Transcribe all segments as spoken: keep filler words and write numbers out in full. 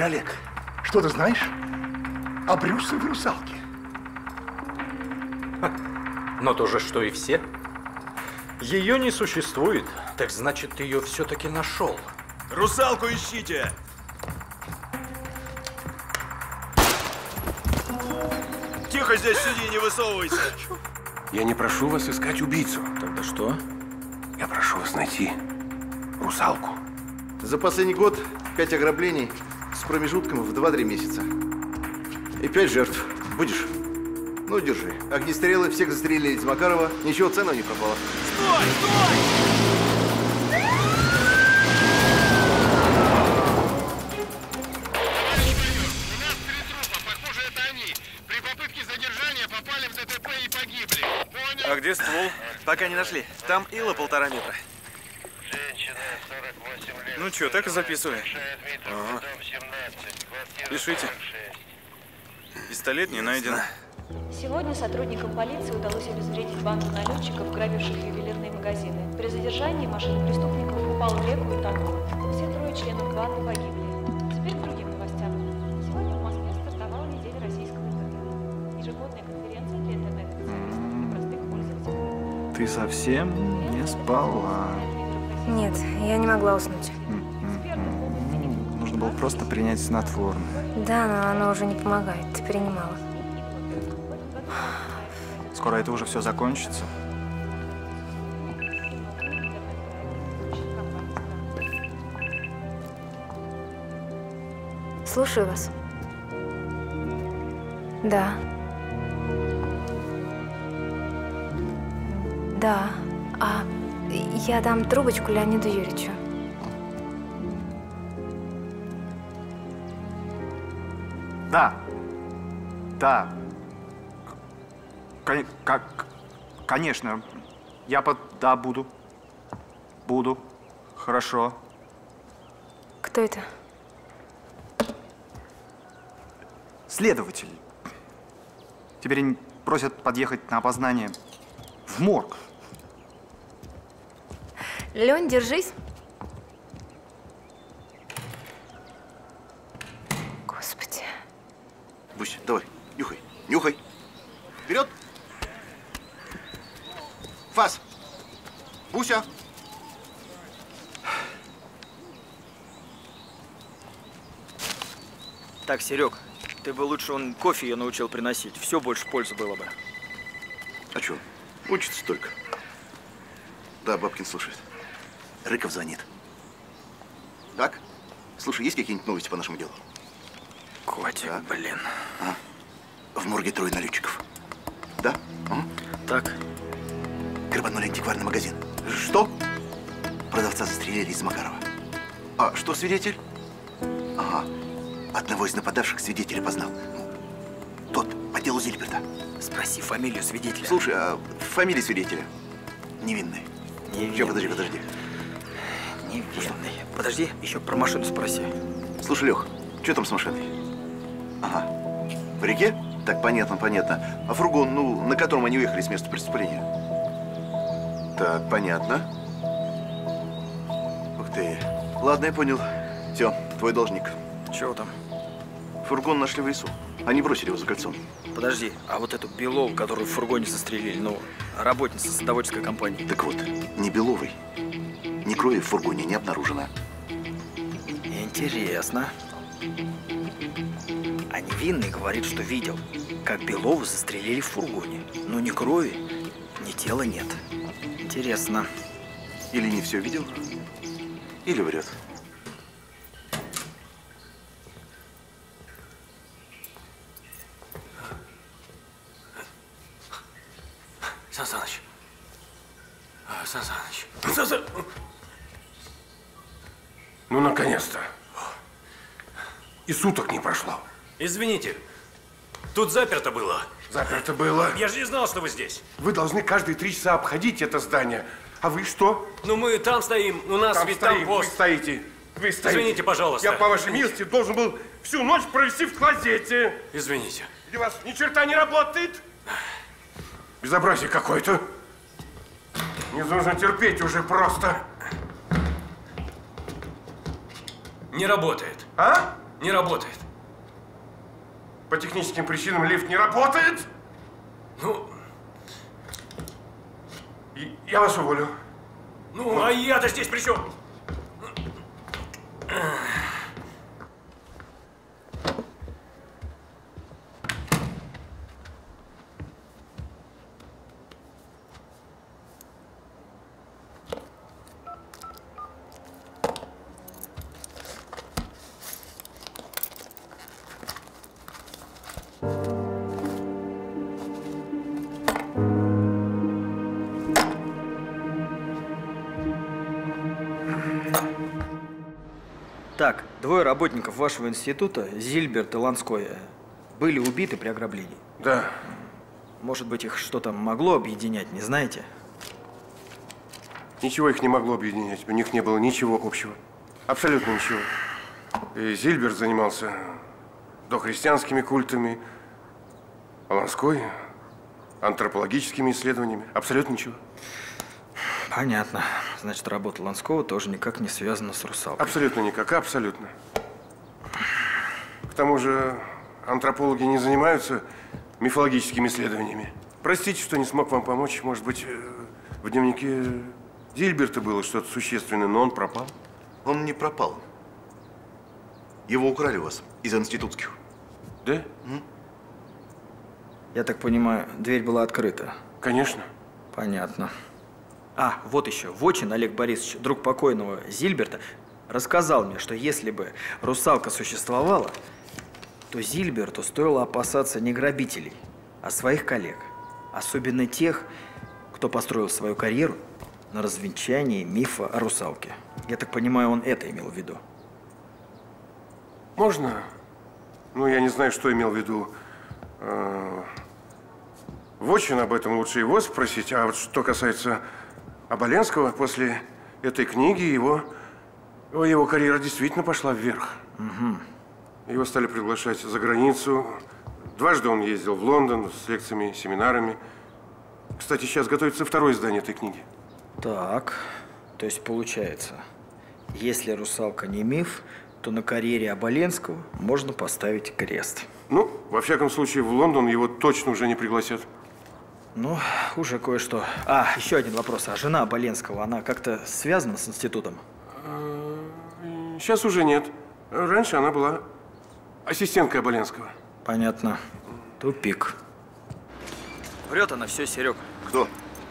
Слушай, Олег, что ты знаешь о Брюсовой русалке? Но то же, что и все. Ее не существует, так значит, ты ее все-таки нашел. Русалку ищите! Тихо здесь сиди, не высовывайся! Я не прошу вас искать убийцу. Тогда что? Я прошу вас найти русалку. За последний год пять ограблений с промежутком в два-три месяца. И пять жертв. Будешь? Ну, держи. Огнестрелы, всех застрелили из Макарова. Ничего ценного не пропало. Стой! Стой! А где ствол? Пока не нашли. Там ила полтора метра. Ну что, так и записывай. Ага. Пишите. Пистолет не найден. Сегодня сотрудникам полиции удалось обезвредить банду налетчиков, грабивших ювелирные магазины. При задержании машина преступников упала в реку и тонула. Все трое членов банды погибли. Теперь к другим новостям. Сегодня в Москве стартовала неделя российского интернета. Ежегодная конференция для интернет-специалистов и простых пользователей. Ты совсем не спала. Нет, я не могла уснуть. Нужно было просто принять снотворное. Да, но оно уже не помогает. Ты принимала. Скоро это уже все закончится. Слушаю вас. Да. Да. А я дам трубочку Леониду Юрьевичу. Да. Да. Кон как, конечно. Я под... Да, буду. Буду. Хорошо. Кто это? Следователь. Теперь они просят подъехать на опознание в морг. Лень, держись. Господи. Бусь, давай, нюхай, нюхай. Вперед! Фас! Буся! Так, Серег, ты бы лучше он кофе ее научил приносить. Все больше пользы было бы. А что? Учится только. Да, Бабкин слушает. Рыков звонит. Так? Слушай, есть какие-нибудь новости по нашему делу? Котик, так. Блин. А? В морге трое налетчиков. Да? А? Так. Грабанули антикварный магазин. Что? Продавца застрелили из Макарова. А что свидетель? Ага. Одного из нападавших свидетель опознал. Тот по делу Зильберта. Спроси фамилию свидетеля. Слушай, а фамилия свидетеля? Невинный. Невинный. Че, подожди, подожди. Невинный. Подожди, еще про машину спроси. Слушай, Лех, что там с машиной? Ага. В реке? Так, понятно, понятно. А фургон, ну, на котором они уехали с места преступления? Так, понятно. Ух ты. Ладно, я понял. Все, твой должник. Чего там? Фургон нашли в лесу. Они бросили его за кольцом. Подожди, а вот эту Белову, которую в фургоне застрелили, ну, работница садоводческой компании. Так вот, ни Беловой, ни крови в фургоне не обнаружено. Интересно. А невинный говорит, что видел, как Белову застрелили в фургоне. Но ни крови, ни тела нет. Интересно. Или не все видел, или врет. Сан Саныч. Сан Саныч. Сан Саныч. Ну, наконец-то. И суток не прошло. Извините, тут заперто было. Заперто было? Я же не знал, что вы здесь. Вы должны каждые три часа обходить это здание. А вы что? Ну, мы там стоим, у нас там ведь стоим, там пост. Вы стоите. Вы стоите. Извините, пожалуйста. Я, по вашей милости, должен был всю ночь провести в клозете. Извините. И у вас ни черта не работает? Безобразие какое-то. Не нужно терпеть уже просто. Не работает. А? Не работает. По техническим причинам лифт не работает? Ну, И я вас уволю. ну, а я-то здесь при чем? Так, двое работников вашего института, Зильберт и Ланской, были убиты при ограблении. Да. Может быть, их что-то могло объединять, не знаете? Ничего их не могло объединять. У них не было ничего общего. Абсолютно ничего. И Зильберт занимался дохристианскими культами, а Ланской антропологическими исследованиями. Абсолютно ничего. Понятно. Значит, работа Ланского тоже никак не связана с русалкой. Абсолютно никак, абсолютно. К тому же антропологи не занимаются мифологическими исследованиями. Простите, что не смог вам помочь. Может быть, в дневнике Зильберта было что-то существенное, но он пропал. Он не пропал. Его украли у вас из институтских. Да? М? Я так понимаю, дверь была открыта? Конечно. Понятно. А, вот еще. Вочин Олег Борисович, друг покойного Зильберта, рассказал мне, что если бы русалка существовала, то Зильберту стоило опасаться не грабителей, а своих коллег. Особенно тех, кто построил свою карьеру на развенчании мифа о русалке. Я так понимаю, он это имел в виду. Можно? Ну, я не знаю, что имел в виду. Вочин, об этом лучше его спросить. А вот что касается Оболенского, после этой книги его, его карьера действительно пошла вверх. Угу. Его стали приглашать за границу. Дважды он ездил в Лондон с лекциями, семинарами. Кстати, сейчас готовится второе издание этой книги. Так, то есть получается, если русалка не миф, то на карьере Оболенского можно поставить крест. Ну, во всяком случае, в Лондон его точно уже не пригласят. Ну, уже кое-что. А, еще один вопрос. А жена Оболенского, она как-то связана с институтом? Сейчас уже нет. Раньше она была ассистенткой Оболенского. Понятно. Тупик. Врет она все, Серег. Кто?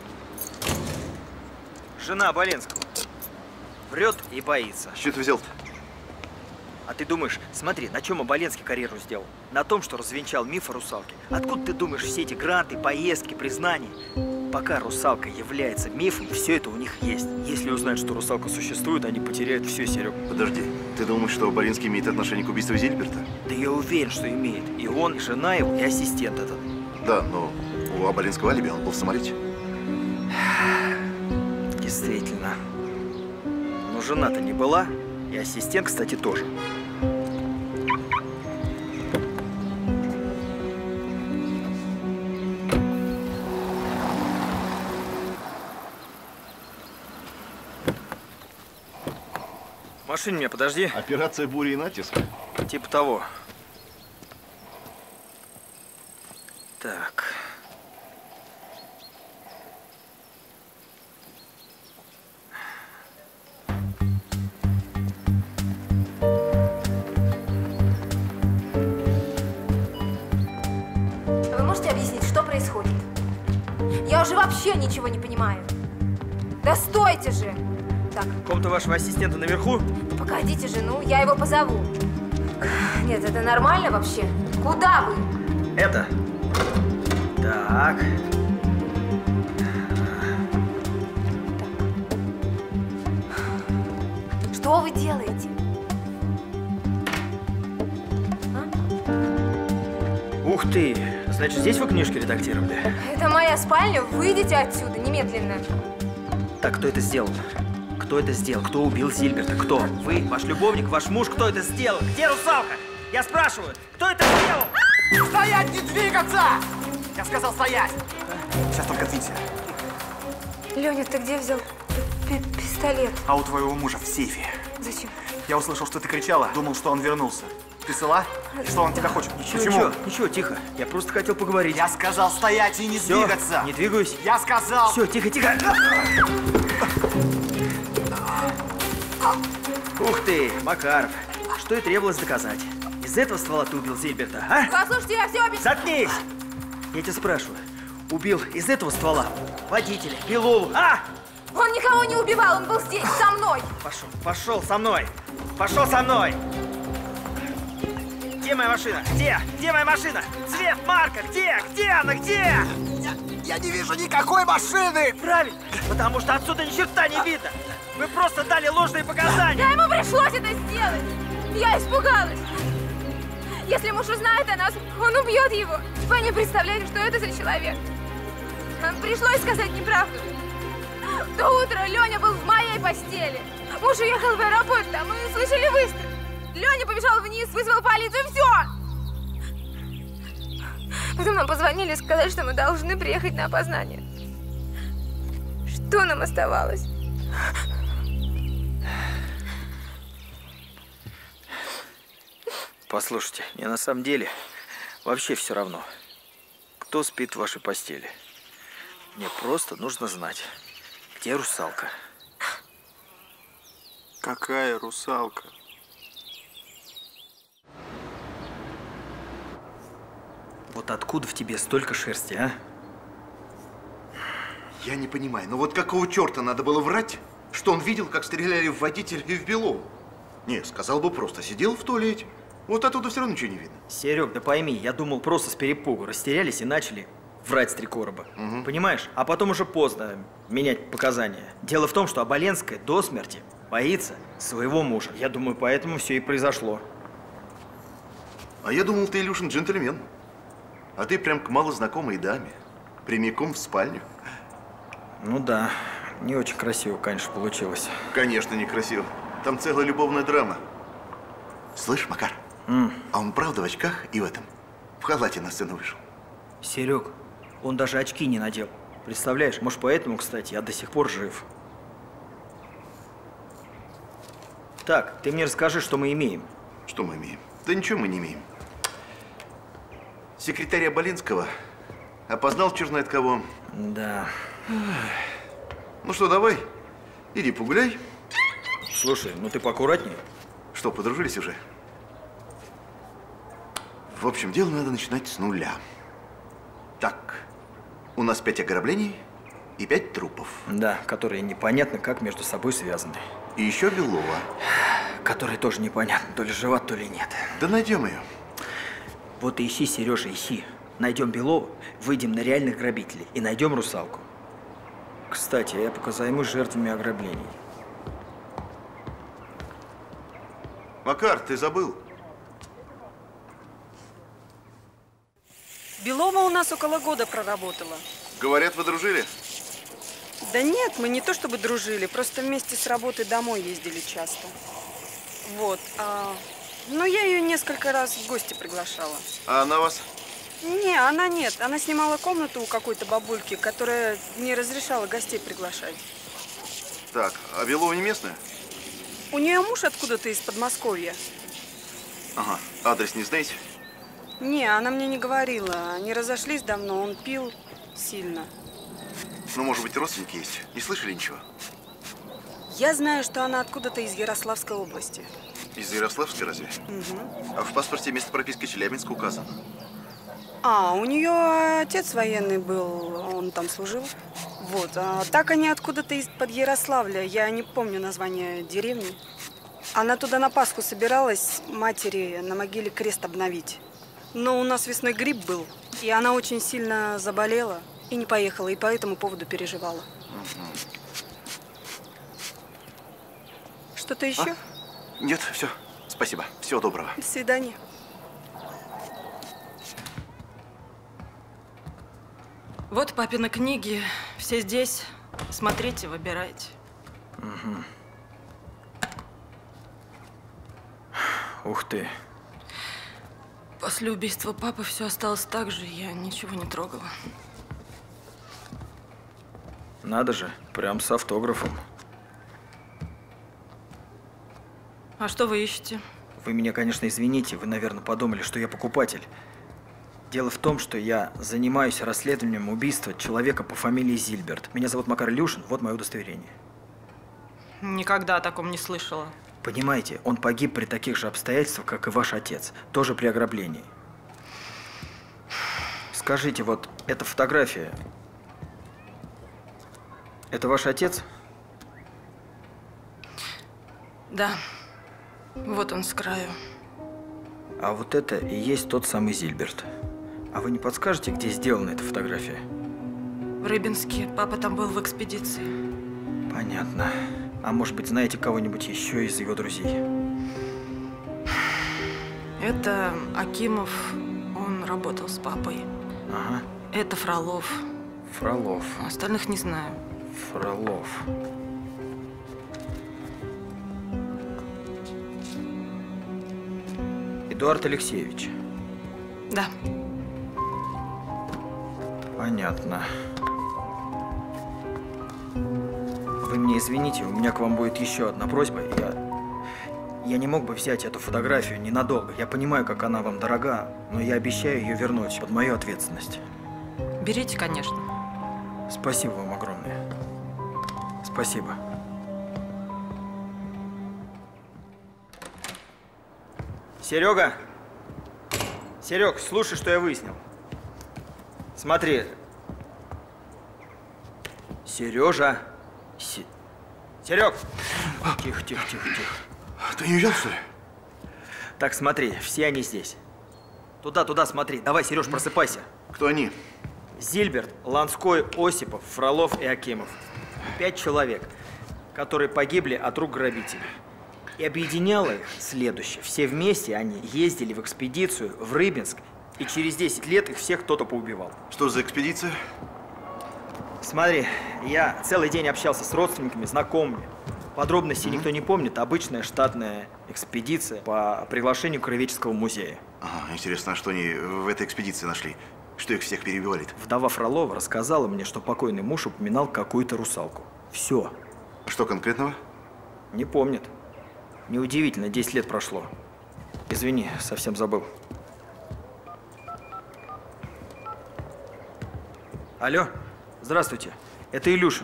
Жена Оболенского. Врет и боится. С чего ты взял-то? А ты думаешь, смотри, на чем Оболенский карьеру сделал? На том, что развенчал миф о русалке. Откуда ты думаешь все эти гранты, поездки, признания? Пока русалка является мифом, все это у них есть. Если узнают, что русалка существует, они потеряют все, Серег. Подожди, ты думаешь, что Оболенский имеет отношение к убийству Зильберта? Да я уверен, что имеет. И он, и жена его, и ассистент этот. Да, но у Оболенского алиби, он был в самолете. Действительно. Но жена-то не была, и ассистент, кстати, тоже. В машине меня подожди. Операция «Буря и натиск». Типа того. Так. Вы можете объяснить, что происходит? Я уже вообще ничего не понимаю. Да стойте же! Так, Комната вашего ассистента наверху? погодите же, ну, я его позову. Нет, это нормально вообще? Куда вы? Это. Так. Что вы делаете? Ух ты! Значит, здесь вы книжки редактировали? Это моя спальня, выйдите отсюда немедленно. Так, кто это сделал? Кто это сделал? Кто убил Зильберта? Кто? Вы, ваш любовник, ваш муж, кто это сделал? Где русалка? Я спрашиваю, кто это сделал? Стоять, не двигаться! Я сказал стоять! Сейчас только двинься. Леня, ты где взял пи- пистолет? А у твоего мужа в сейфе. Зачем? Я услышал, что ты кричала, думал, что он вернулся. Ты цела? Что он тебя хочет? Ничего, Почему? ничего, ничего, тихо. Я просто хотел поговорить. Я сказал стоять и не Всё, двигаться. не двигаюсь. Я сказал. Все, тихо, тихо. Ух ты, Макаров. Что и требовалось доказать. Из этого ствола ты убил Зильберта, а? Послушайте, я все объясню. Заткнись! Я тебя спрашиваю. Убил из этого ствола водителя, Белову, а? Он никого не убивал, он был здесь, со мной. Пошел, пошел со мной. Пошел со мной. Где моя машина? Где? Где моя машина? Цвет, марка, где? Где она? Где? Я, я не вижу никакой машины! Правильно, потому что отсюда ни черта не видно. Вы просто дали ложные показания. Да ему пришлось это сделать. Я испугалась. Если муж узнает о нас, он убьет его. Вы не представляете, что это за человек. Нам пришлось сказать неправду. В то утро Леня был в моей постели. Муж уехал в аэропорт, а мы услышали выстрел. Леня побежал вниз, вызвал полицию, все! Потом нам позвонили и сказали, что мы должны приехать на опознание. Что нам оставалось? Послушайте, мне на самом деле вообще все равно, кто спит в вашей постели. Мне просто нужно знать, где русалка. Какая русалка? Вот откуда в тебе столько шерсти, а? Я не понимаю, ну вот какого черта надо было врать, что он видел, как стреляли в водителя и в Белову? Не, сказал бы просто, сидел в туалете. Вот оттуда все равно ничего не видно. Серег, да пойми, я думал просто с перепугу. Растерялись и начали врать с три короба. Угу. Понимаешь? А потом уже поздно менять показания. Дело в том, что Оболенская до смерти боится своего мужа. Я думаю, поэтому все и произошло. А я думал, ты, Илюшин, джентльмен. А ты прям к малознакомой даме. Прямиком в спальню. Ну да, не очень красиво, конечно, получилось. Конечно, некрасиво. Там целая любовная драма. Слышь, Макар, Mm. а он правда в очках и в этом? В халате на сцену вышел. Серег, он даже очки не надел. Представляешь, может, поэтому, кстати, я до сих пор жив. Так, ты мне расскажи, что мы имеем. Что мы имеем? Да ничего мы не имеем. Секретарь Оболенского опознал черт знает кого. Да. Ну что, давай, иди погуляй. Слушай, ну ты поаккуратнее. Что, подружились уже? В общем, дело надо начинать с нуля. Так, у нас пять ограблений и пять трупов. Да, которые непонятно как между собой связаны. И еще Белова. Которые тоже непонятно, то ли жива, то ли нет. Да найдем ее. Вот и ищи, Сережа, ищи. Найдем Белова, выйдем на реальных грабителей и найдем русалку. Кстати, я пока займусь жертвами ограблений. Макар, ты забыл? Белова у нас около года проработала. Говорят, вы дружили? Да нет, мы не то чтобы дружили, просто вместе с работы домой ездили часто. Вот. А, но я ее несколько раз в гости приглашала. А она вас? Не, она нет. Она снимала комнату у какой-то бабульки, которая не разрешала гостей приглашать. Так, а Белова не местная? У нее муж откуда-то из Подмосковья. Ага, адрес не знаете? Не, она мне не говорила. Они разошлись давно, он пил сильно. Ну, может быть, родственники есть? Не слышали ничего? Я знаю, что она откуда-то из Ярославской области. Из Ярославской разве? Угу. А в паспорте место прописки Челябинск указано. А, у нее отец военный был, он там служил. Вот, а так они откуда-то из-под Ярославля, я не помню название деревни. Она туда на Пасху собиралась матери на могиле крест обновить. Но у нас весной грипп был, и она очень сильно заболела и не поехала, и по этому поводу переживала. Угу. Что-то еще? А? Нет, все. Спасибо. Всего доброго. До свидания. Вот папины книги. Все здесь. Смотрите, выбирайте. Угу. Ух ты. После убийства папы все осталось так же, я ничего не трогала. Надо же, прям с автографом. А что вы ищете? Вы меня, конечно, извините, вы, наверное, подумали, что я покупатель. Дело в том, что я занимаюсь расследованием убийства человека по фамилии Зильберт. Меня зовут Макар Илюшин, вот мое удостоверение. Никогда о таком не слышала. Понимаете, он погиб при таких же обстоятельствах, как и ваш отец. Тоже при ограблении. Скажите, вот эта фотография, это ваш отец? Да. Вот он с краю. А вот это и есть тот самый Зильберт. А вы не подскажете, где сделана эта фотография? В Рыбинске. Папа там был в экспедиции. Понятно. А может быть, знаете кого-нибудь еще из его друзей? Это Акимов. Он работал с папой. Ага. Это Фролов. Фролов. Остальных не знаю. Фролов. Эдуард Алексеевич. Да. Понятно. Вы мне извините, у меня к вам будет еще одна просьба. Я, я не мог бы взять эту фотографию ненадолго. Я понимаю, как она вам дорога, но я обещаю ее вернуть под мою ответственность. Берите, конечно. Спасибо вам огромное. Спасибо. Серега! Серег, слушай, что я выяснил. Смотри. Сережа. Се... Серег! Тихо, тихо, тихо, тихо. Ты не видел, что ли? Так, смотри, все они здесь. Туда, туда смотри. Давай, Сереж, просыпайся. Кто они? Зильберт, Ланской, Осипов, Фролов и Акимов. Пять человек, которые погибли от рук грабителей. И объединяло их следующее. Все вместе они ездили в экспедицию в Рыбинск, и через десять лет их всех кто-то поубивал. Что за экспедиция? Смотри, я целый день общался с родственниками, знакомыми. Подробностей mm-hmm. никто не помнит. Обычная штатная экспедиция по приглашению Краеведческого музея. Ага, интересно, а что они в этой экспедиции нашли? Что их всех перебивали? Вдова Фролова рассказала мне, что покойный муж упоминал какую-то русалку. Все. Что конкретного? Не помнит. Неудивительно, десять лет прошло. Извини, совсем забыл. Алло, здравствуйте. Это Илюшин.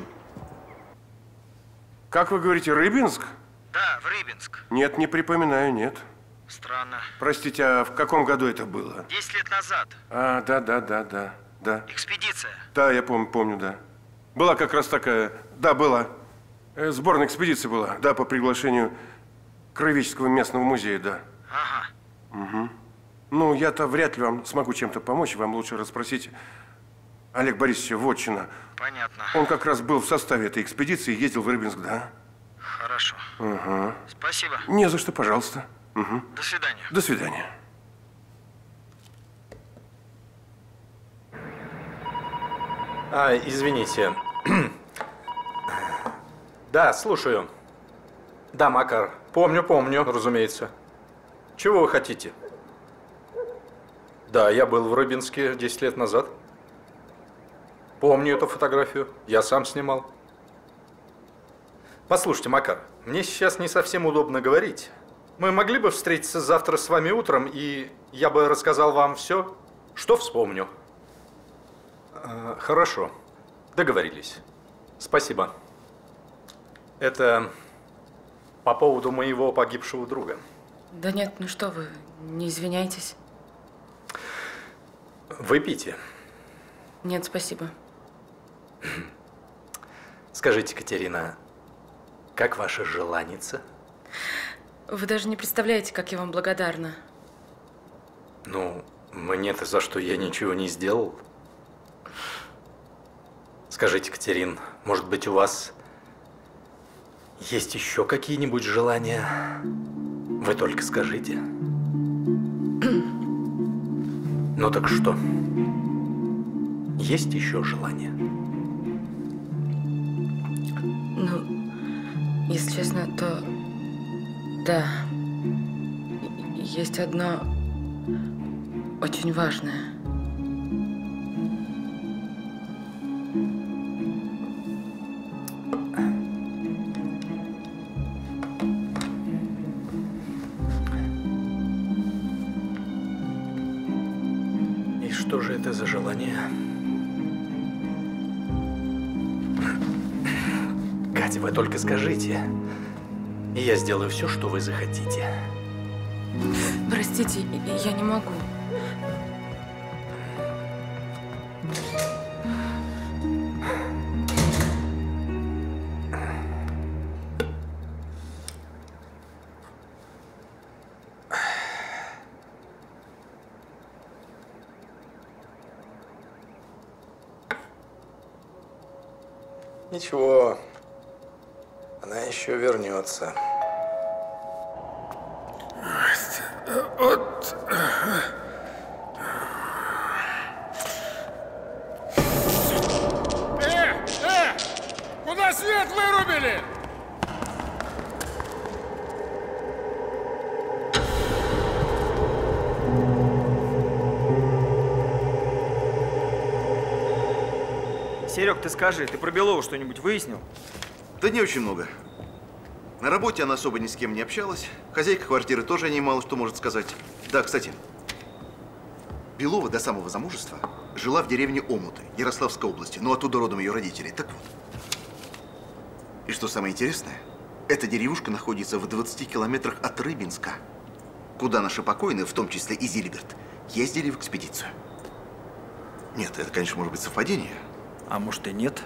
Как вы говорите, Рыбинск? Да, в Рыбинск. Нет, не припоминаю, нет. Странно. Простите, а в каком году это было? Десять лет назад. А, да, да, да, да, да. Экспедиция. Да, я помню, помню, да. Была как раз такая, да, была. Э, Сборная экспедиция была, да, по приглашению Краеведческого местного музея, да. Ага. Угу. Ну, я-то вряд ли вам смогу чем-то помочь, вам лучше расспросить Олега Борисовича Вотчина. Понятно. Он как раз был в составе этой экспедиции и ездил в Рыбинск, да? Хорошо. Угу. Спасибо. Не за что, пожалуйста. Угу. До свидания. До свидания. А, извините. Да, слушаю. Да, Макар. Помню, помню, разумеется. Чего вы хотите? Да, я был в Рыбинске десять лет назад. Помню эту фотографию. Я сам снимал. Послушайте, Макар, мне сейчас не совсем удобно говорить. Мы могли бы встретиться завтра с вами утром, и я бы рассказал вам все, что вспомню. Э, хорошо. Договорились. Спасибо. Это по поводу моего погибшего друга. Да нет, ну что вы, не извиняйтесь. Выпейте. Нет, спасибо. Скажите, Катерина, как ваша желаница? Вы даже не представляете, как я вам благодарна. Ну, мне-то за что я ничего не сделал. Скажите, Катерин, может быть, у вас есть еще какие-нибудь желания? Вы только скажите. Ну так что? Есть еще желания? Ну, если честно, то да. Есть одно очень важное. Что же это за желание? Катя, вы только скажите, и я сделаю все, что вы захотите. Простите, я не могу. Ничего, она еще вернется. Вот. Э, э! Куда свет вырубили? Серег, ты скажи, ты про Белову что-нибудь выяснил? Да не очень много. На работе она особо ни с кем не общалась. Хозяйка квартиры тоже о ней мало что может сказать. Да, кстати, Белова до самого замужества жила в деревне Омуты, Ярославской области, но оттуда родом ее родители. Так вот. И что самое интересное, эта деревушка находится в двадцати километрах от Рыбинска, куда наши покойные, в том числе и Зильберт, ездили в экспедицию. Нет, это, конечно, может быть совпадение. А может и нет.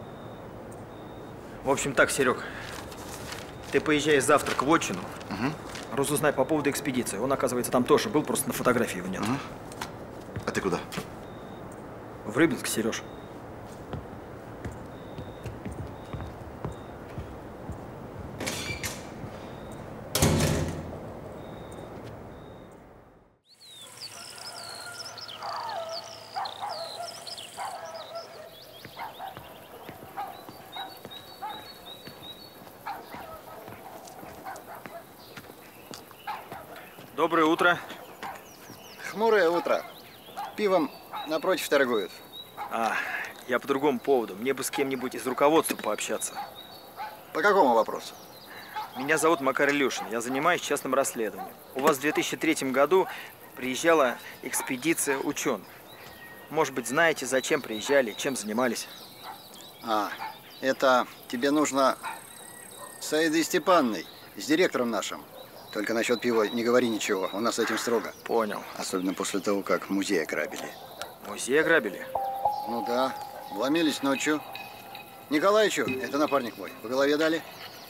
В общем так, Серег, ты поезжай завтра к Вотчину. Угу. Разузнай по поводу экспедиции. Он, оказывается, там тоже был, просто на фотографии его нет. Угу. А ты куда? В Рыбинск, Сереж. Доброе утро. Хмурое утро. Пивом напротив торгуют. А, я по другому поводу. Мне бы с кем-нибудь из руководства пообщаться. По какому вопросу? Меня зовут Макар Илюшин. Я занимаюсь частным расследованием. У вас в две тысячи третьем году приезжала экспедиция ученых. Может быть, знаете, зачем приезжали, чем занимались? А, это тебе нужно с Аидой Степанной, с директором нашим. Только насчет пива не говори ничего, у нас с этим строго. Понял. Особенно после того, как музей ограбили. Музей ограбили? Ну да, вломились ночью. Николаичу, это напарник мой, по голове дали.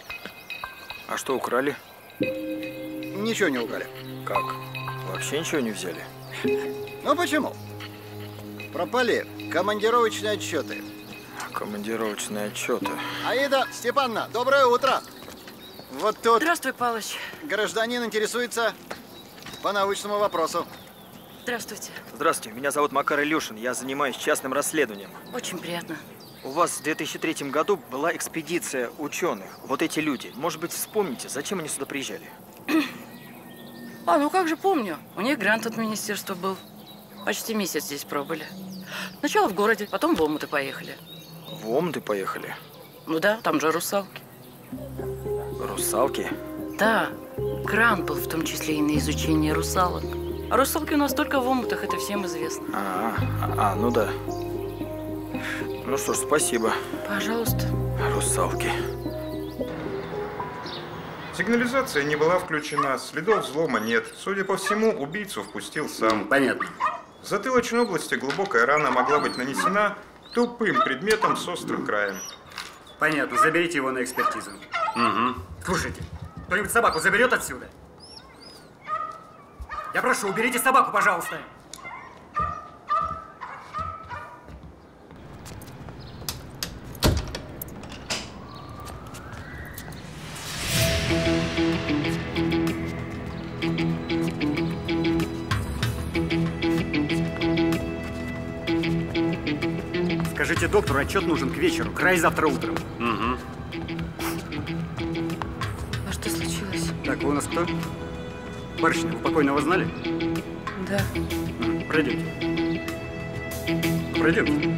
А что украли? Ничего не украли. Как? Вообще ничего не взяли? Ну почему? Пропали командировочные отчеты. Командировочные отчеты. Аида Степановна, доброе утро! Вот тут… Здравствуй, Палыч. Гражданин интересуется по научному вопросу. Здравствуйте. Здравствуйте, меня зовут Макар Илюшин. Я занимаюсь частным расследованием. Очень приятно. У вас в две тысячи третьем году была экспедиция ученых. Вот эти люди. Может быть, вспомните, зачем они сюда приезжали? А, ну как же помню. У них грант от министерства был. Почти месяц здесь пробыли. Сначала в городе, потом в Омуты поехали. В Омуты поехали? Ну да, там же русалки. Русалки? Да, грант был в том числе и на изучение русалок. А русалки у нас только в Омутах, это всем известно. А, а, а ну да. Ну что ж, спасибо. Пожалуйста. Русалки. Сигнализация не была включена, следов взлома нет. Судя по всему, убийцу впустил сам. Понятно. В затылочной области глубокая рана могла быть нанесена тупым предметом с острым краем. Понятно. Заберите его на экспертизу. Угу. Слушайте, кто-нибудь собаку заберет отсюда? Я прошу, уберите собаку, пожалуйста. Скажите доктору, отчет нужен к вечеру, край завтра утром. Угу. А что случилось? Так, вы у нас кто? Барышня, вы покойного знали? Да. Пройдемте. Пройдемте.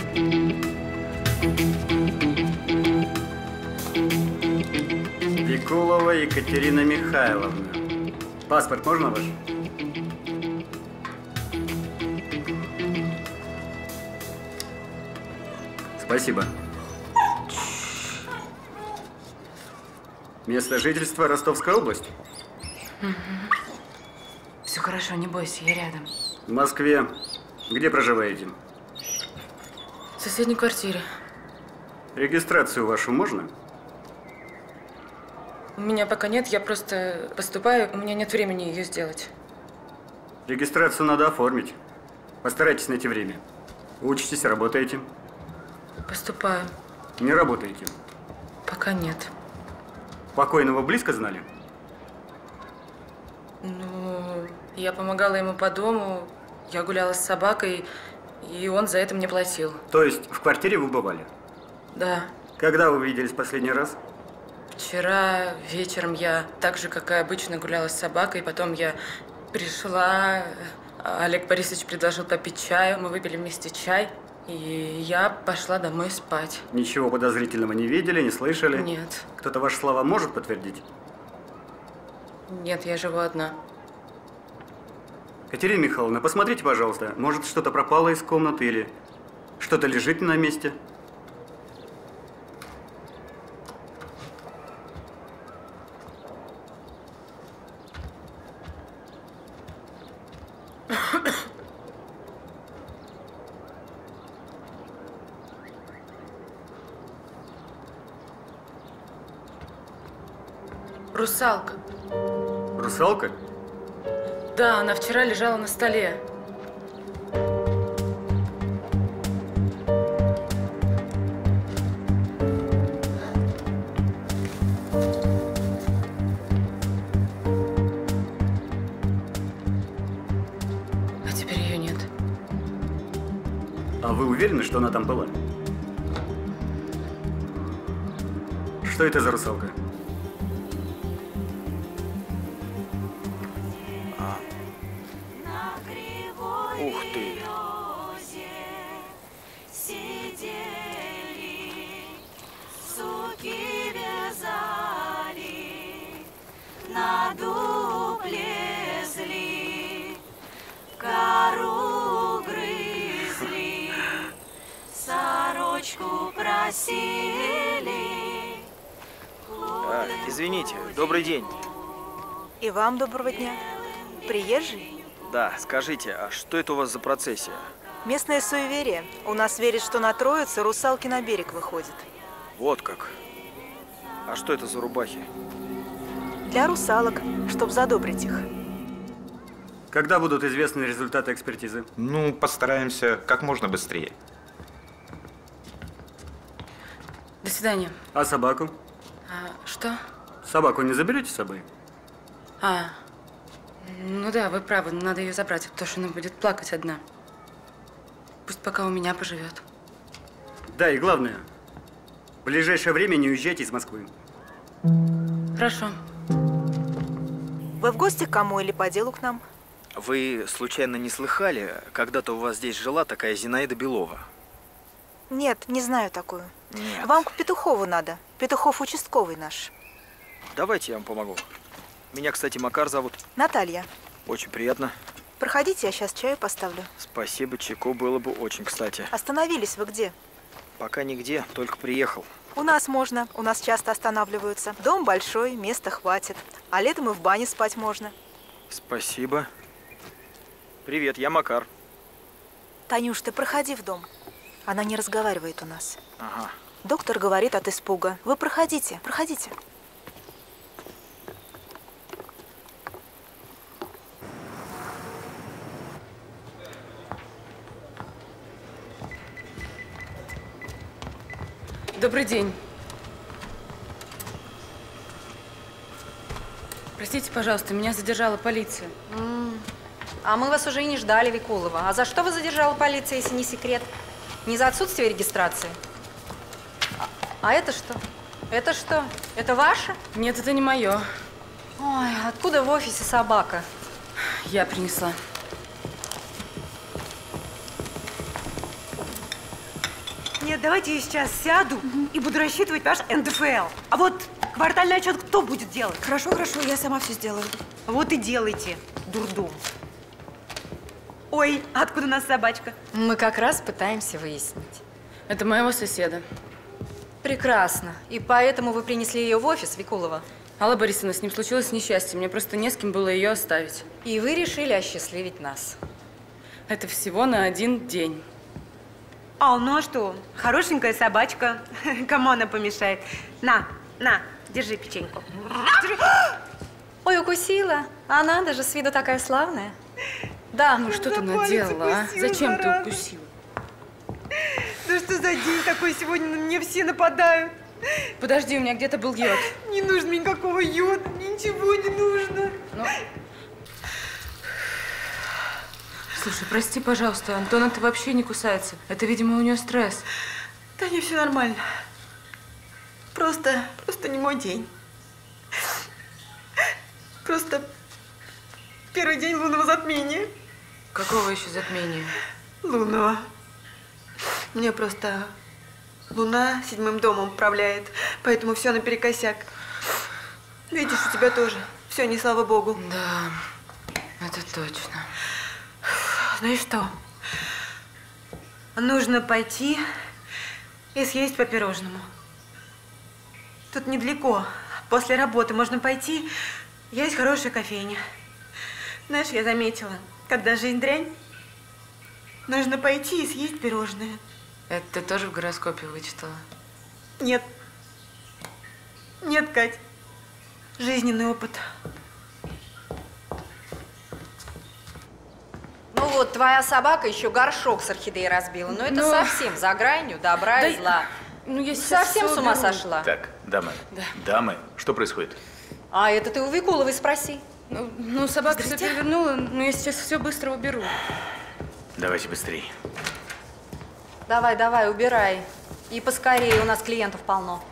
Викулова Екатерина Михайловна. Паспорт можно ваш? Спасибо. Место жительства Ростовская область? Угу. Все хорошо, не бойся, я рядом. В Москве. Где проживаете? В соседней квартире. Регистрацию вашу можно? У меня пока нет, я просто поступаю, у меня нет времени ее сделать. Регистрацию надо оформить. Постарайтесь найти время. Учитесь, работаете? Поступаю. Не работаете? Пока нет. Покойного близко знали? Ну, я помогала ему по дому, я гуляла с собакой, и он за это мне платил. То есть в квартире вы бывали? Да. Когда вы виделись последний раз? Вчера вечером я так же, как и обычно, гуляла с собакой, потом я пришла, Олег Борисович предложил попить чаю, мы выпили вместе чай, и я пошла домой спать. Ничего подозрительного не видели, не слышали? Нет. Кто-то ваши слова может подтвердить? Нет, я живу одна. Катерина Михайловна, посмотрите, пожалуйста, может, что-то пропало из комнаты или что-то лежит на месте? Русалка. Русалка? Да, она вчера лежала на столе. А теперь ее нет. А вы уверены, что она там была? Что это за русалка? Ух ты! Суки вязали, на дуб лезли, кору грызли, сорочку просили. А, извините, добрый день. И вам доброго дня. Приезжий? Да, скажите, а что это у вас за процессия? Местное суеверие. У нас верят, что на Троице русалки на берег выходят. Вот как. А что это за рубахи? Для русалок, чтобы задобрить их. Когда будут известны результаты экспертизы? Ну, постараемся как можно быстрее. До свидания. А собаку? А, что? Собаку не заберете с собой? А, ну да, вы правы, надо ее забрать, потому что она будет плакать одна. Пусть пока у меня поживет. Да, и главное, в ближайшее время не уезжайте из Москвы. Хорошо. Вы в гости к кому или по делу к нам? Вы случайно не слыхали, когда-то у вас здесь жила такая Зинаида Белова? Нет, не знаю такую. Нет. Вам к Петухову надо. Петухов участковый наш. Давайте я вам помогу. Меня, кстати, Макар зовут. Наталья. Очень приятно. Проходите, я сейчас чаю поставлю. Спасибо, чайку было бы очень кстати. Остановились вы где? Пока нигде, только приехал. У нас можно, у нас часто останавливаются. Дом большой, места хватит. А летом и в бане спать можно. Спасибо. Привет, я Макар. Танюш, ты проходи в дом. Она не разговаривает у нас. Ага. Доктор говорит от испуга. Вы проходите, проходите. Добрый день. Простите, пожалуйста, меня задержала полиция. М-м. А мы вас уже и не ждали, Викулова. А за что вы задержала полиция, если не секрет? Не за отсутствие регистрации? А, а это что? Это что? Это ваше? Нет, это не мое. Ой, откуда в офисе собака? Я принесла. Нет, давайте я сейчас сяду и буду рассчитывать наш эн дэ эф эл. А вот квартальный отчет кто будет делать? Хорошо, хорошо, я сама все сделаю. Вот и делайте, дурдом. Ой, откуда у нас собачка? Мы как раз пытаемся выяснить. Это моего соседа. Прекрасно. И поэтому вы принесли ее в офис, Викулова? Алла Борисовна, с ним случилось несчастье. Мне просто не с кем было ее оставить. И вы решили осчастливить нас. Это всего на один день. А, ну а что? Хорошенькая собачка. Кому она помешает? На, на, держи печеньку. Держи. Ой, укусила. Она даже с виду такая славная. Да. Ну что ты наделала, а? Зачем ты укусила? Да что за день такой сегодня? На меня все нападают. Подожди, у меня где-то был йод. Не нужно никакого йода, ничего не нужно. Ну... Слушай, прости, пожалуйста, Антон это вообще не кусается. Это, видимо, у нее стресс. Да не, все нормально. Просто, просто не мой день. Просто первый день лунного затмения. Какого еще затмения? Лунного. Мне просто луна седьмым домом управляет, поэтому все наперекосяк. Видишь, у тебя тоже. Все, не слава богу. Да, это точно. Знаешь что? Нужно пойти и съесть по пирожному. Тут недалеко. После работы можно пойти. Есть хорошая кофейня. Знаешь, я заметила, когда жизнь дрянь, нужно пойти и съесть пирожное. Это ты тоже в гороскопе вычитала? Нет. Нет, Кать. Жизненный опыт. Ну вот, твоя собака еще горшок с орхидеей разбила. Но это Но... совсем за гранью добра да и зла. Ну, я сейчас совсем с ума сошла. Так, дамы. Да. Дамы, что происходит? А это ты у Викуловой спроси. Ну, ну собака все перевернула, но я сейчас все быстро уберу. Давайте быстрее. Давай, давай, убирай. И поскорее, у нас клиентов полно.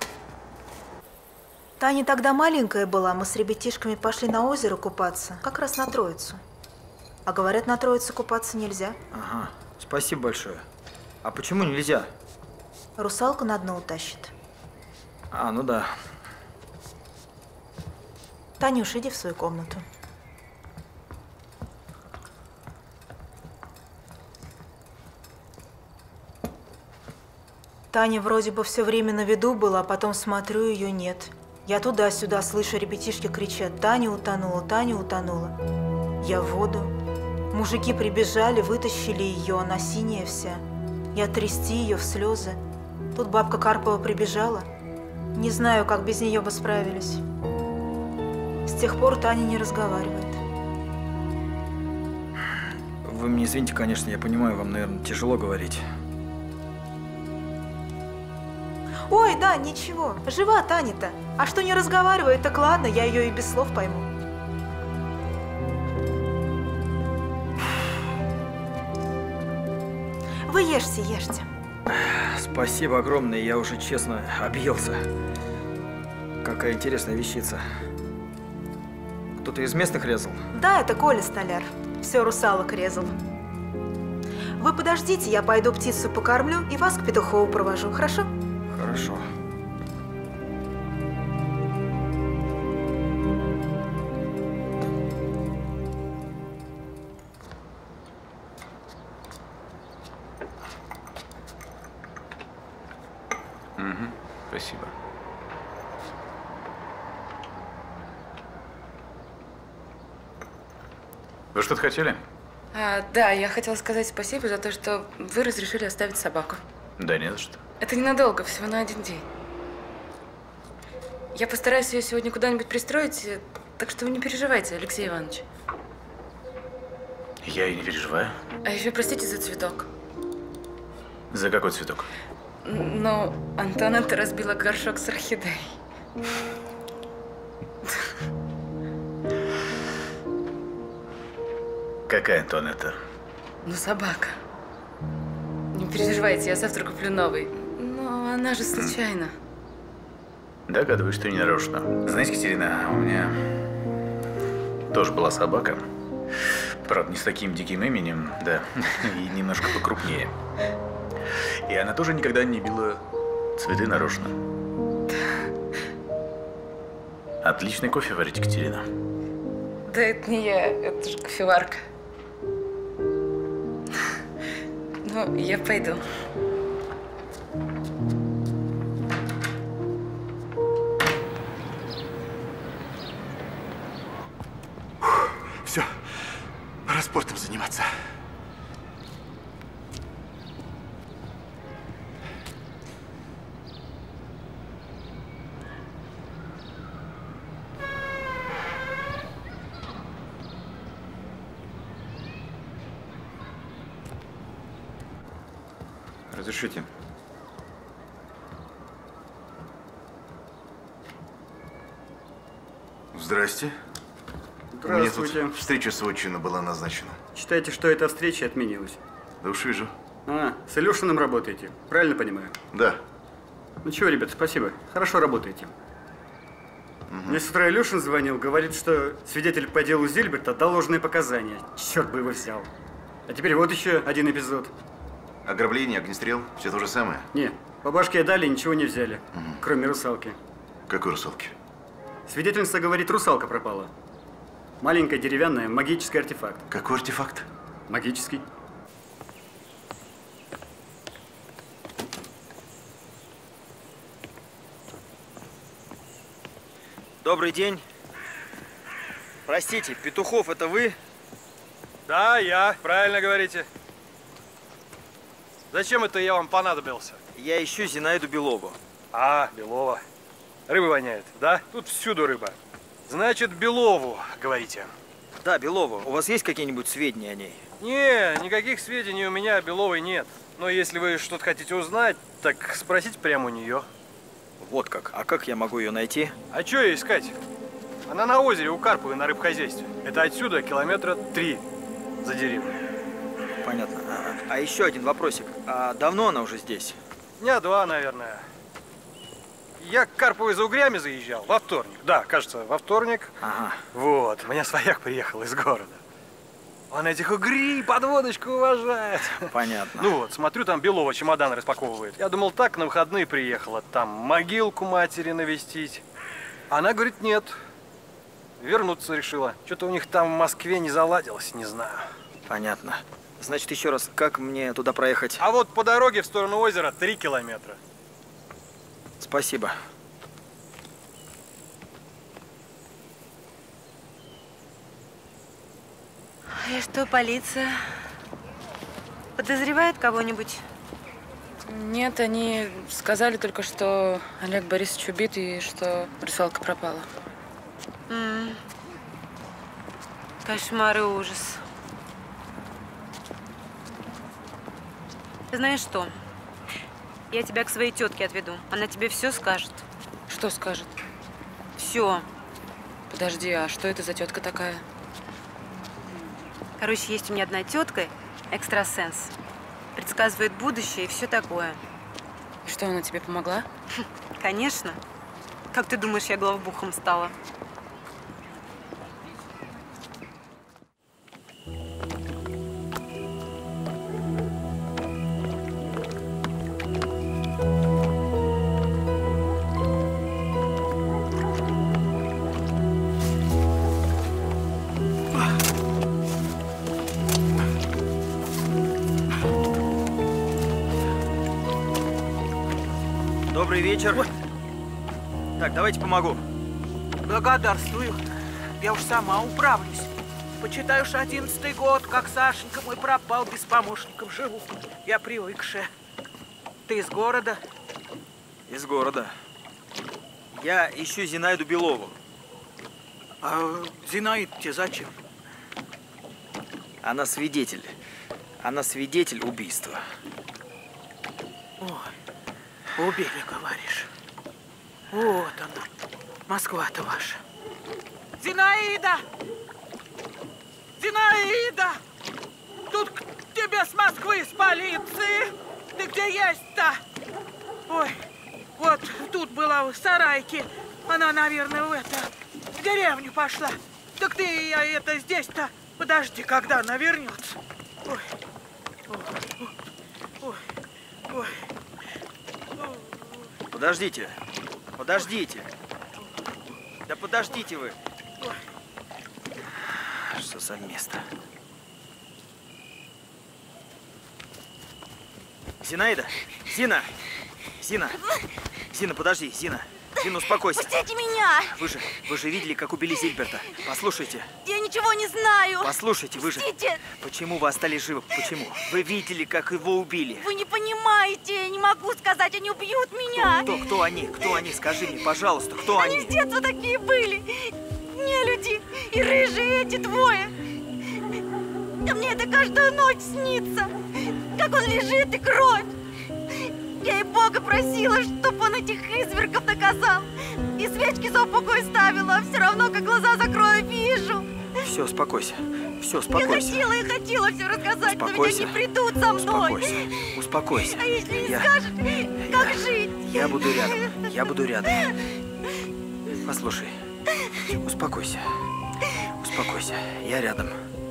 Таня тогда маленькая была, мы с ребятишками пошли на озеро купаться, как раз на Троицу. А говорят, на Троице купаться нельзя. Ага, спасибо большое. А почему нельзя? Русалка на дно утащит. А, ну да. Танюш, иди в свою комнату. Таня вроде бы все время на виду была, а потом смотрю, ее нет. Я туда-сюда слышу, ребятишки кричат: Таня утонула, Таня утонула. Я в воду. Мужики прибежали, вытащили ее, она синяя вся. Я трясти ее в слезы. Тут бабка Карпова прибежала. Не знаю, как без нее бы справились. С тех пор Таня не разговаривает. Вы мне извините, конечно, я понимаю, вам, наверное, тяжело говорить. Ой, да, ничего. Жива Таня-то. А что не разговаривает, так ладно, я ее и без слов пойму. Вы ешьте, ешьте. Спасибо огромное, я уже, честно, объелся. Какая интересная вещица. Кто-то из местных резал? Да, это Коля Столяр. Все русалок резал. Вы подождите, я пойду птицу покормлю и вас к Петухову провожу, хорошо? Хорошо. Угу, спасибо. Вы что-то хотели? А, да, я хотела сказать спасибо за то, что вы разрешили оставить собаку. Да не за что. Это ненадолго, всего на один день. Я постараюсь ее сегодня куда-нибудь пристроить, так что вы не переживайте, Алексей Иванович. Я и не переживаю. А еще простите за цветок. За какой цветок? Ну, Антонетта разбила горшок с орхидеей. Какая Антонетта? Ну, собака. Не переживайте, я завтра куплю новый. Но она же случайно. Догадываюсь, что не нарочно. Знаете, Катерина, у меня тоже была собака. Правда, не с таким диким именем, да, и немножко покрупнее. И она тоже никогда не била цветы нарочно. Отличный кофе варите, Катерина. Да это не я, это же кофеварка. Ну, я пойду. Разрешите. Здрасте. Здравствуйте. У меня тут встреча с отчима была назначена. Считаете, что эта встреча отменилась? Да уж вижу. А, с Илюшиным работаете, правильно понимаю? Да. Ну чего, ребят, спасибо. Хорошо работаете. Угу. Мне с утра Илюшин звонил, говорит, что свидетель по делу Зильберта дал ложные показания. Черт бы его взял. А теперь вот еще один эпизод. Ограбление, огнестрел, все то же самое? Не, по башке дали, ничего не взяли, угу. Кроме русалки. Какой русалки? Свидетельница говорит, русалка пропала. Маленькая деревянная, магический артефакт. Какой артефакт? Магический. Добрый день. Простите, Петухов, это вы? Да, я. Правильно говорите. Зачем это я вам понадобился? Я ищу Зинаиду Белову. А, Белова. Рыба воняет, да? Тут всюду рыба. Значит, Белову, говорите. Да, Белова. У вас есть какие-нибудь сведения о ней? Не, никаких сведений у меня о Беловой нет. Но если вы что-то хотите узнать, так спросите прямо у нее. Вот как. А как я могу ее найти? А что ее искать? Она на озере у Карповой на рыбхозяйстве. Это отсюда километра три за деревней. Понятно. А, а еще один вопросик. А давно она уже здесь? Дня два, наверное. Я к Карповой за угрями заезжал во вторник. Да, кажется, во вторник. Ага. Вот, у меня свояк приехал из города. Он этих угрей под водочку уважает. Понятно. Ну вот, смотрю, там Белова чемодан распаковывает. Я думал, так на выходные приехала, там могилку матери навестить. Она говорит, нет. Вернуться решила. Что-то у них там в Москве не заладилось, не знаю. Понятно. Значит, еще раз, как мне туда проехать? А вот по дороге в сторону озера три километра. Спасибо. И что, полиция? Подозревает кого-нибудь? Нет, они сказали только, что Олег Борисович убит и что русалка пропала. М-м. Кошмар и ужас. Ты знаешь что? Я тебя к своей тетке отведу. Она тебе все скажет. Что скажет? Все. Подожди, а что это за тетка такая? Короче, есть у меня одна тетка, экстрасенс. Предсказывает будущее и все такое. И что, она тебе помогла? Конечно. Как ты думаешь, я главбухом стала? Добрый вечер. Ой. Так, давайте помогу. Благодарствую. Я уж сама управлюсь. Почитай уж одиннадцатый год, как Сашенька мой пропал, без помощников живу. Я привыкшая. Ты из города? Из города. Я ищу Зинаиду Белову. А Зинаид тебе зачем? Она свидетель. Она свидетель убийства. Ой, убили, говоришь. Вот она, Москва-то ваша. Зинаида! Зинаида! Тут к тебе с Москвы, с полиции. Ты где есть-то? Ой, вот тут была в сарайке. Она, наверное, в это, в деревню пошла. Так ты я это здесь-то. Подожди, когда она вернется. Ой, ой, ой, ой. Подождите, подождите. Да подождите вы. Что за место? Зинаида! Зина! Зина! Зина, подожди, Зина! Зина, успокойся. Пустите меня! Вы же, вы же видели, как убили Зильберта. Послушайте. Я ничего не знаю. Послушайте, вы же... Пустите! Почему вы остались живы? Почему? Вы видели, как его убили. Вы не понимаете, я не могу сказать, они убьют меня. Кто, кто, кто они? Кто они? Скажи мне, пожалуйста, кто они? Они с детства такие были. Нелюди и рыжие эти двое. Да мне это каждую ночь снится. Как он лежит и кровь. Я и Бога просила, чтоб он этих извергов наказал. И свечки за упокой ставила, а все равно, как глаза закрою, вижу. Все, успокойся. Все, успокойся. Я хотела и хотела все рассказать, Успокойся. но ведь они придут за мной. Успокойся. Успокойся. А если не Я- скажешь, как жить? Я буду рядом. Я буду рядом. Послушай. Успокойся. Успокойся. Я рядом.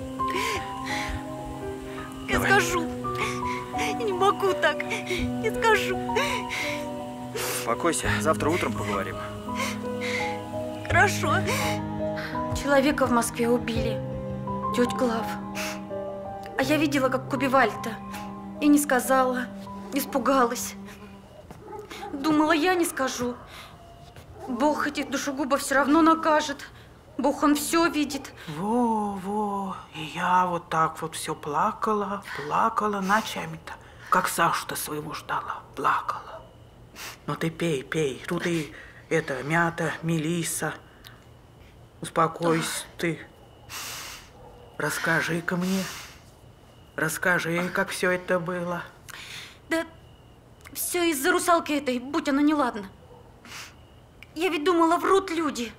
Я Давай. скажу. Не могу так. Не скажу. Успокойся. Завтра утром поговорим. Хорошо. Человека в Москве убили. Тетя Глав. А я видела, как убивали-то. И не сказала. Испугалась. Думала, я не скажу. Бог этих душегубов все равно накажет. Бог, он все видит. Во-во. И я вот так вот все плакала, плакала ночами-то. Как Сашу-то своего ждала. Плакала. Ну ты пей, пей. Тут и это, мята, мелиса. Успокойся ты. Расскажи-ка мне. Расскажи, как все это было. Да все из-за русалки этой, будь она неладна. Я ведь думала, врут люди.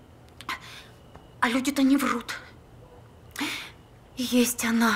А люди-то не врут. Есть она.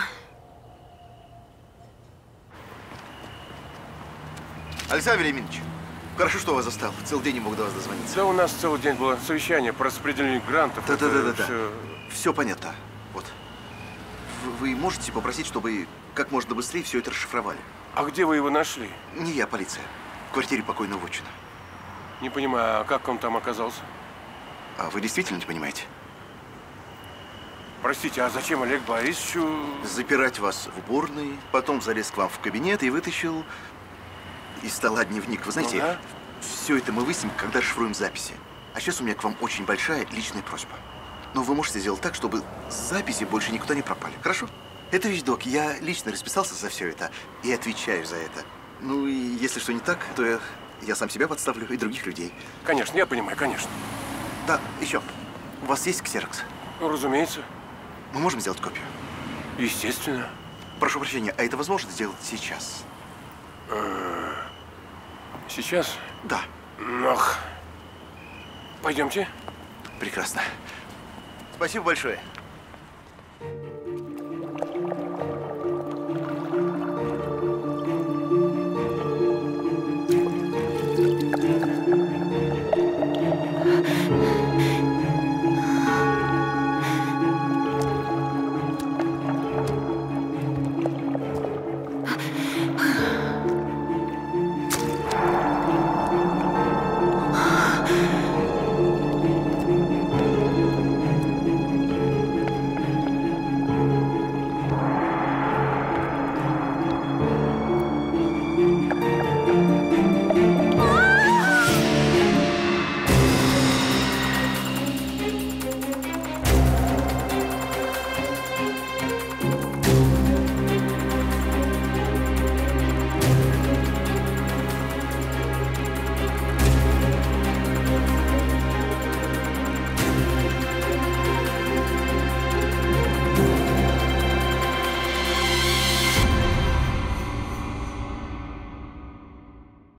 Александр Велиминович, хорошо, что вас застал. Целый день не мог до вас дозвониться. Да у нас целый день было совещание по распределению грантов. Да-да-да-да. Все... Все понятно. Вот. Вы можете попросить, чтобы как можно быстрее все это расшифровали? А где вы его нашли? Не я, полиция. В квартире покойного Вотчина. Не понимаю, а как он там оказался? А вы действительно не понимаете? Простите, а зачем Олег Борисовичу... Запирать вас в уборной, потом залез к вам в кабинет и вытащил из стола дневник. Вы знаете, Ну да. все это мы выясним, когда расшифруем записи. А сейчас у меня к вам очень большая личная просьба. Но вы можете сделать так, чтобы записи больше никуда не пропали. Хорошо? Это вещдок. Я лично расписался за все это и отвечаю за это. Ну и если что не так, то я, я сам себя подставлю и других людей. Конечно, я понимаю, конечно. Да, еще. У вас есть ксерокс? Ну, разумеется. Мы можем сделать копию? Естественно. Прошу прощения, а это возможно сделать сейчас? Сейчас? Да. Ох. Пойдемте. Прекрасно. Спасибо большое.